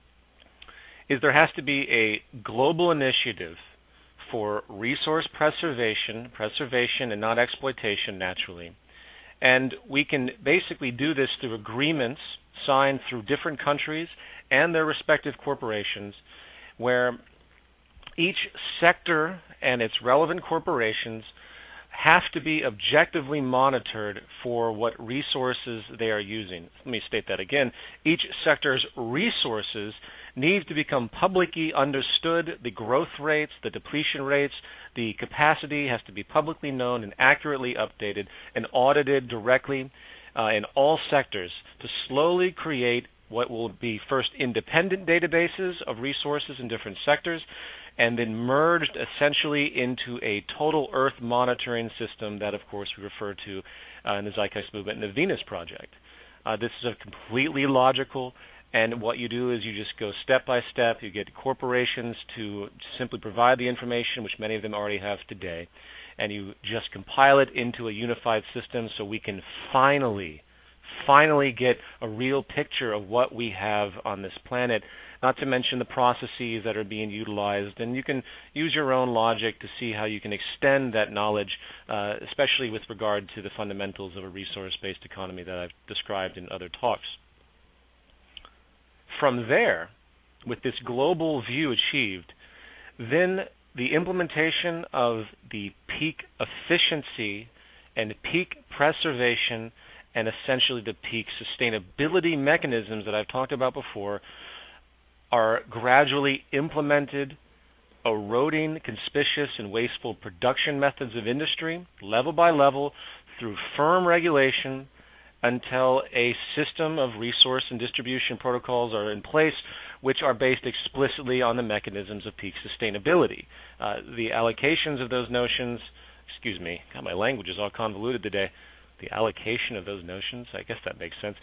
is there has to be a global initiative for resource preservation and not exploitation naturally. And we can basically do this through agreements signed through different countries and their respective corporations, where each sector and its relevant corporations have to be objectively monitored for what resources they are using. Let me state that again. Each sector's resources need to become publicly understood. The growth rates, the depletion rates, the capacity has to be publicly known and accurately updated and audited directly in all sectors to slowly create what will be first independent databases of resources in different sectors, and then merged essentially into a total Earth monitoring system that, of course, we refer to in the Zeitgeist Movement and the Venus Project. This is a completely logical, and what you do is you just go step by step. You get corporations to simply provide the information, which many of them already have today, and you just compile it into a unified system so we can finally get a real picture of what we have on this planet, not to mention the processes that are being utilized. And you can use your own logic to see how you can extend that knowledge, especially with regard to the fundamentals of a resource-based economy that I've described in other talks. From there, with this global view achieved, then the implementation of the peak efficiency and peak preservation and essentially the peak sustainability mechanisms that I've talked about before are gradually implemented, eroding conspicuous and wasteful production methods of industry, level by level, through firm regulation, until a system of resource and distribution protocols are in place which are based explicitly on the mechanisms of peak sustainability. The allocations of those notions, God, my language is all convoluted today. The allocation of those notions, I guess that makes sense.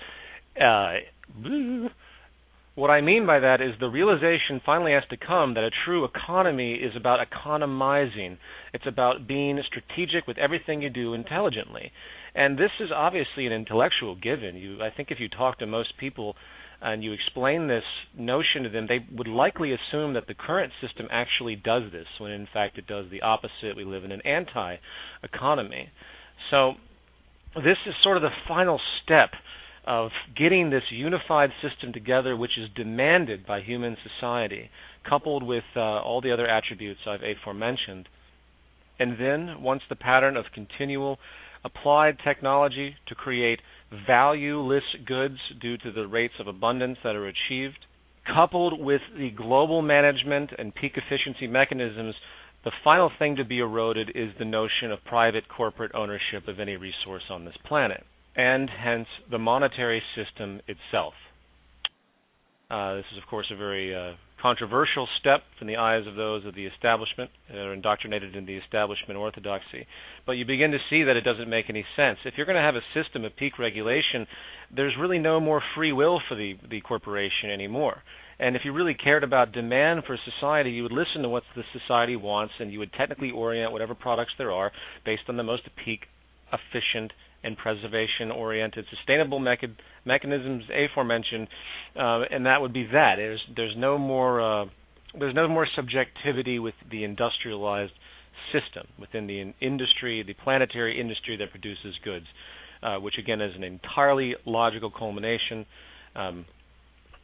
What I mean by that is the realization finally has to come that a true economy is about economizing. It's about being strategic with everything you do intelligently. And this is obviously an intellectual given. I think if you talk to most people and you explain this notion to them, they would likely assume that the current system actually does this, when in fact it does the opposite. We live in an anti-economy. So this is sort of the final step of getting this unified system together, which is demanded by human society, coupled with all the other attributes I've aforementioned. And then, once the pattern of continual applied technology to create valueless goods due to the rates of abundance that are achieved, coupled with the global management and peak efficiency mechanisms, the final thing to be eroded is the notion of private corporate ownership of any resource on this planet, and hence the monetary system itself. This is, of course, a very controversial step in the eyes of those of the establishment that are indoctrinated in the establishment orthodoxy. But you begin to see that it doesn't make any sense. If you're going to have a system of peak regulation, there's really no more free will for the corporation anymore. And if you really cared about demand for society, you would listen to what the society wants, and you would technically orient whatever products there are based on the most peak efficient and preservation-oriented, sustainable mechanisms aforementioned, and that would be that. There's no more subjectivity with the industrialized system within the industry, the planetary industry that produces goods, which again is an entirely logical culmination.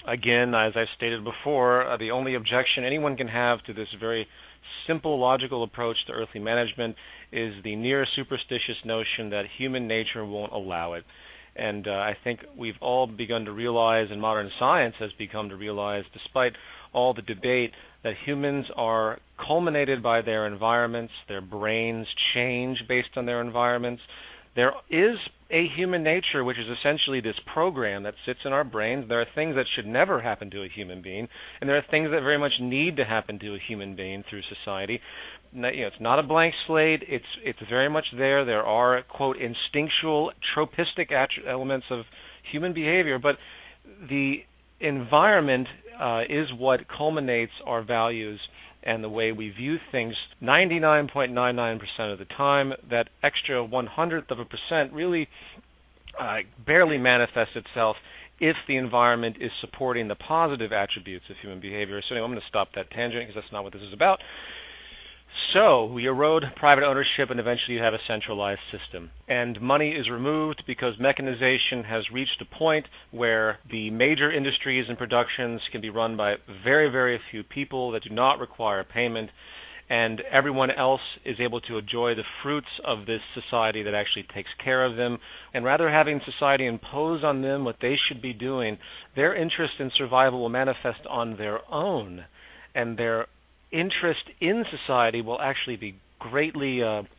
again, as I stated before, the only objection anyone can have to this very simple logical approach to earthly management is the near superstitious notion that human nature won't allow it. And I think we've all begun to realize, and modern science has become to realize, despite all the debate, that humans are culminated by their environments. Their brains change based on their environments. There is a human nature, which is essentially this program that sits in our brains. There are things that should never happen to a human being, and there are things that very much need to happen to a human being through society. It's not a blank slate. It's very much there. There are, quote, instinctual, tropistic elements of human behavior, but the environment is what culminates our values and the way we view things 99.99% of the time. That extra 1/100% really barely manifests itself if the environment is supporting the positive attributes of human behavior. So anyway, I'm going to stop that tangent because that's not what this is about. So we erode private ownership, and eventually you have a centralized system. And money is removed because mechanization has reached a point where the major industries and productions can be run by very, very few people that do not require payment, and everyone else is able to enjoy the fruits of this society that actually takes care of them. And rather having society impose on them what they should be doing, their interest in survival will manifest on their own, and their interest in society will actually be greatly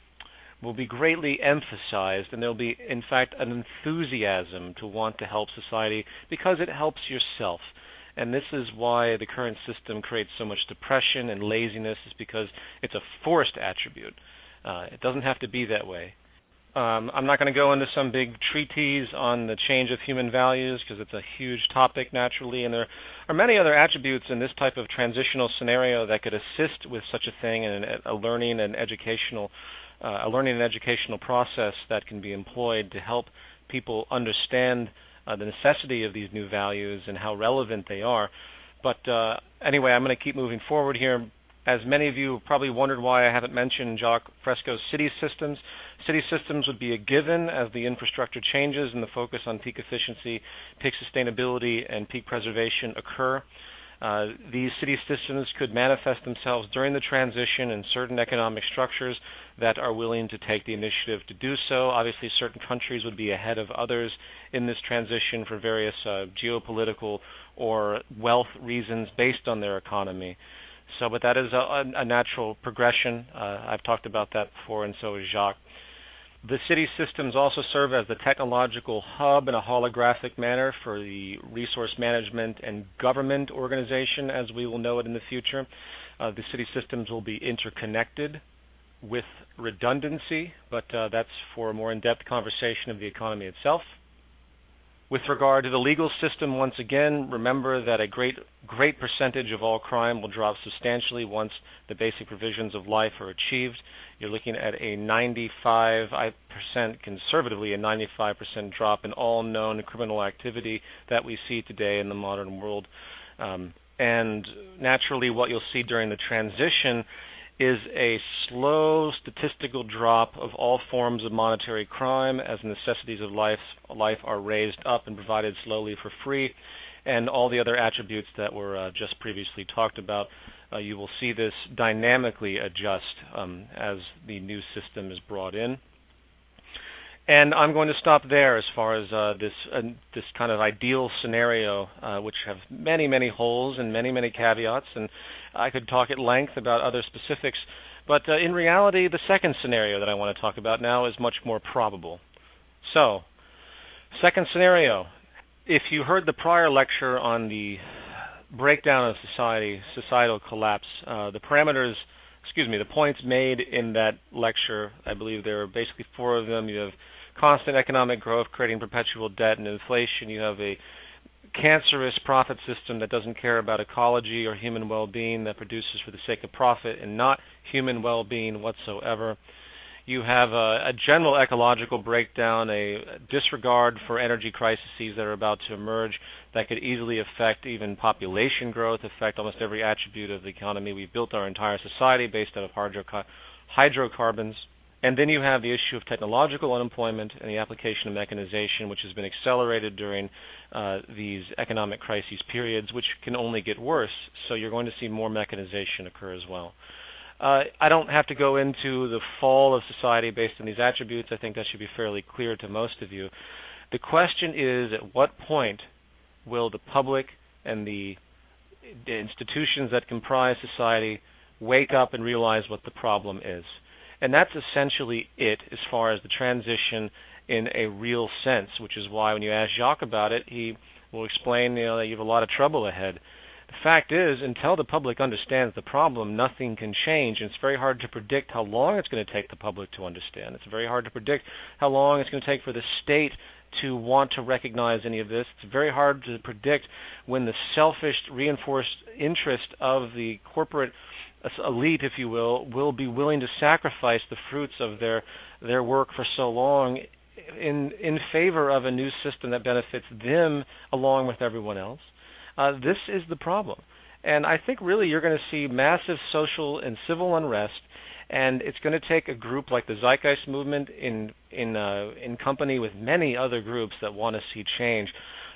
emphasized, and there'll be, in fact, an enthusiasm to want to help society because it helps yourself. And this is why the current system creates so much depression and laziness, is because it's a forced attribute. It doesn't have to be that way. I'm not going to go into some big treatise on the change of human values because it's a huge topic naturally, and there are many other attributes in this type of transitional scenario that could assist with such a thing, and a learning and educational process that can be employed to help people understand the necessity of these new values and how relevant they are. But anyway, I'm going to keep moving forward here. As many of you probably wondered why I haven't mentioned Jacques Fresco's city systems. City systems would be a given as the infrastructure changes and the focus on peak efficiency, peak sustainability, and peak preservation occur. These city systems could manifest themselves during the transition in certain economic structures that are willing to take the initiative to do so. Obviously, certain countries would be ahead of others in this transition for various geopolitical or wealth reasons based on their economy. But that is a natural progression. I've talked about that before, and so has Jacques. The city systems also serve as the technological hub in a holographic manner for the resource management and government organization, as we will know it in the future. The city systems will be interconnected with redundancy, but that's for a more in-depth conversation of the economy itself. With regard to the legal system, once again, remember that a great percentage of all crime will drop substantially once the basic provisions of life are achieved. You're looking at a 95%, conservatively, a 95% drop in all known criminal activity that we see today in the modern world. And naturally, what you'll see during the transition is a slow statistical drop of all forms of monetary crime as necessities of life are raised up and provided slowly for free, and all the other attributes that were just previously talked about. You will see this dynamically adjust as the new system is brought in. And I'm going to stop there as far as this kind of ideal scenario, which have many, many holes and many, many caveats, and I could talk at length about other specifics. But in reality, the second scenario that I want to talk about now is much more probable. So, second scenario. If you heard the prior lecture on the breakdown of societal collapse, the points made in that lecture, I believe there are basically four of them. You have constant economic growth creating perpetual debt and inflation. You have a cancerous profit system that doesn't care about ecology or human well-being, that produces for the sake of profit and not human well-being whatsoever. You have a general ecological breakdown, a disregard for energy crises that are about to emerge that could easily affect even population growth, affect almost every attribute of the economy. We've built our entire society based out of hydrocarbons. And then you have the issue of technological unemployment and the application of mechanization, which has been accelerated during these economic crises periods, which can only get worse. So you're going to see more mechanization occur as well. I don't have to go into the fall of society based on these attributes. I think that should be fairly clear to most of you. The question is, at what point will the public and the institutions that comprise society wake up and realize what the problem is? And that's essentially it as far as the transition in a real sense, which is why when you ask Jacques about it, he will explain that you have a lot of trouble ahead. The fact is, until the public understands the problem, nothing can change, and it's very hard to predict how long it's going to take the public to understand. It's very hard to predict how long it's going to take for the state to want to recognize any of this. It's very hard to predict when the selfish, reinforced interest of the corporate elite, if you will be willing to sacrifice the fruits of their work for so long in favor of a new system that benefits them along with everyone else. This is the problem. And I think really you're going to see massive social and civil unrest, and it's going to take a group like the Zeitgeist movement in company with many other groups that want to see change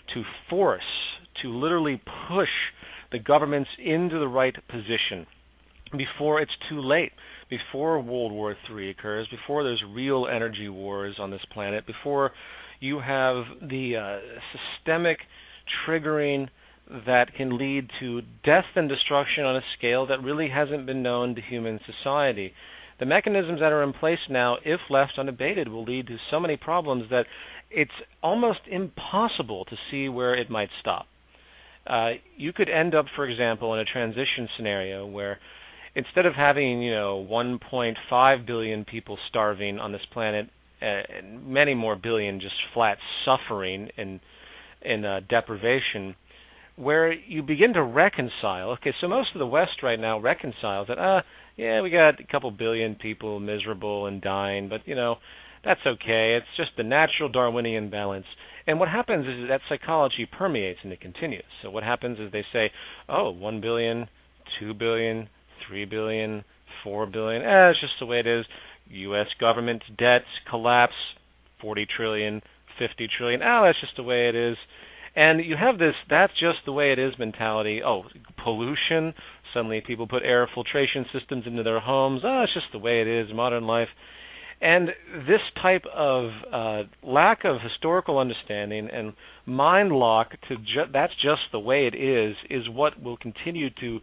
to literally push the governments into the right position before it's too late, before World War III occurs, before there's real energy wars on this planet, before you have the systemic triggering that can lead to death and destruction on a scale that really hasn't been known to human society. The mechanisms that are in place now, if left unabated, will lead to so many problems that it's almost impossible to see where it might stop. You could end up, for example, in a transition scenario where instead of having 1.5 billion people starving on this planet, and many more billion just flat suffering in deprivation, where you begin to reconcile. Okay, so most of the West right now reconciles that, we got a couple billion people miserable and dying, but, that's okay. It's just the natural Darwinian balance. And what happens is that psychology permeates and it continues. So what happens is they say, 1 billion, 2 billion, 3 billion, 4 billion, it's just the way it is. U.S. government debts collapse, 40 trillion, 50 trillion, that's just the way it is. And you have this that's just the way it is mentality. Pollution, suddenly people put air filtration systems into their homes. It's just the way it is, modern life. And this type of lack of historical understanding and mind lock to that's just the way it is what will continue to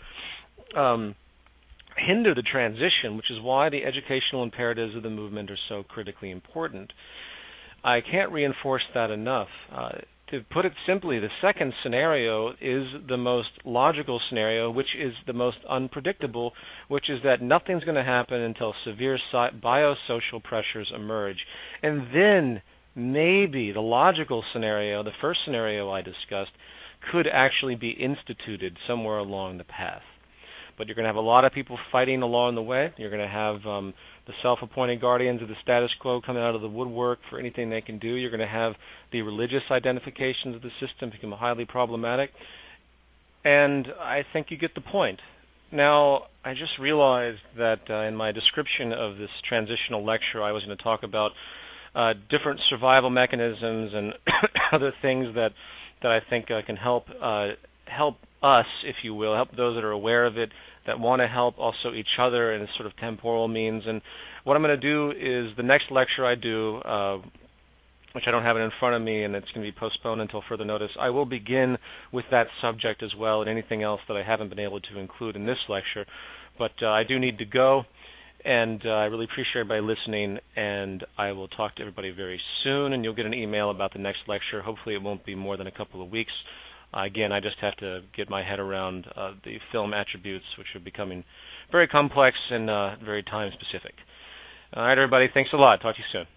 hinder the transition, which is why the educational imperatives of the movement are so critically important. I can't reinforce that enough. To put it simply, the second scenario is the most logical scenario, which is the most unpredictable, which is that nothing's going to happen until severe biosocial pressures emerge. And then maybe the logical scenario, the first scenario I discussed, could actually be instituted somewhere along the path. But you're going to have a lot of people fighting along the way. You're going to have the self-appointed guardians of the status quo coming out of the woodwork for anything they can do. You're going to have the religious identifications of the system become highly problematic. And I think you get the point. Now, I just realized that in my description of this transitional lecture, I was going to talk about different survival mechanisms and other things that I think can help us, if you will, help those that are aware of it, that want to help also each other in a sort of temporal means. And what I'm going to do is the next lecture I do, which I don't have it in front of me and it's going to be postponed until further notice, I will begin with that subject as well and anything else that I haven't been able to include in this lecture. But I do need to go, and I really appreciate everybody listening, and I will talk to everybody very soon, and you'll get an email about the next lecture. Hopefully it won't be more than a couple of weeks. Again, I just have to get my head around the film attributes, which are becoming very complex and very time-specific. All right, everybody, thanks a lot. Talk to you soon.